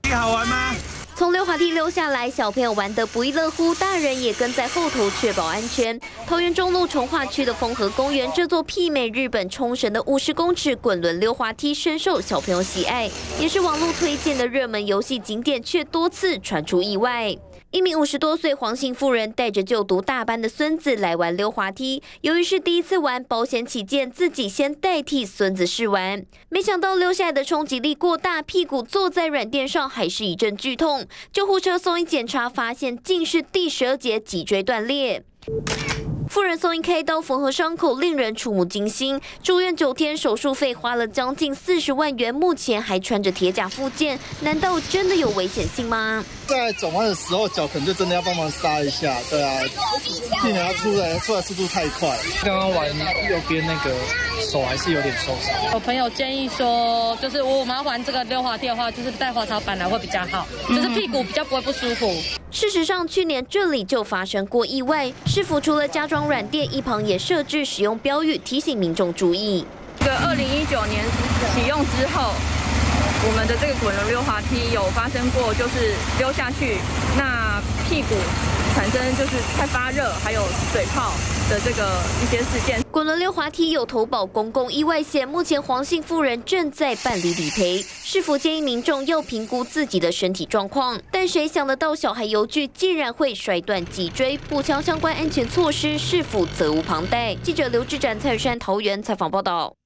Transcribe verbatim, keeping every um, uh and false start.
梯好玩吗？ 从溜滑梯溜下来，小朋友玩得不亦乐乎，大人也跟在后头确保安全。桃园中路重划区的丰和公园，这座媲美日本冲绳的五十公尺滚轮溜滑梯，深受小朋友喜爱，也是网络推荐的热门游戏景点，却多次传出意外。 一名五十多岁黄姓妇人带着就读大班的孙子来玩溜滑梯，由于是第一次玩，保险起见，自己先代替孙子试玩。没想到溜下来的冲击力过大，屁股坐在软垫上还是一阵剧痛。救护车送医检查，发现竟是第十二节脊椎断裂。 妇人送医开刀缝合伤口，令人触目惊心。住院九天，手术费花了将近四十万元，目前还穿着铁甲复健，难道真的有危险性吗？ 在转弯的时候，脚可能就真的要帮忙刹一下，对啊，避免它出来出来速度太快。 刚刚玩右边那个手还是有点受伤。 我朋友建议说，就是我们要玩这个溜滑梯的话，就是带滑槽板来会比较好，就是屁股比较不会不舒服。 事实上，去年这里就发生过意外。市府除了加装软垫，一旁也设置使用标语，提醒民众注意。 这个二零一九年启用之后，我们的这个滚轮溜滑梯有发生过，就是溜下去，那屁股产生就是太发热，还有水泡的这个一些事件。 滚轮溜滑梯有投保公共意外险，目前黄姓妇人正在办理理赔。市府建议民众要评估自己的身体状况，但谁想得到小孩游具竟然会摔断脊椎？补强相关安全措施，市府责无旁贷。记者刘志展、蔡雨珊桃园采访报道。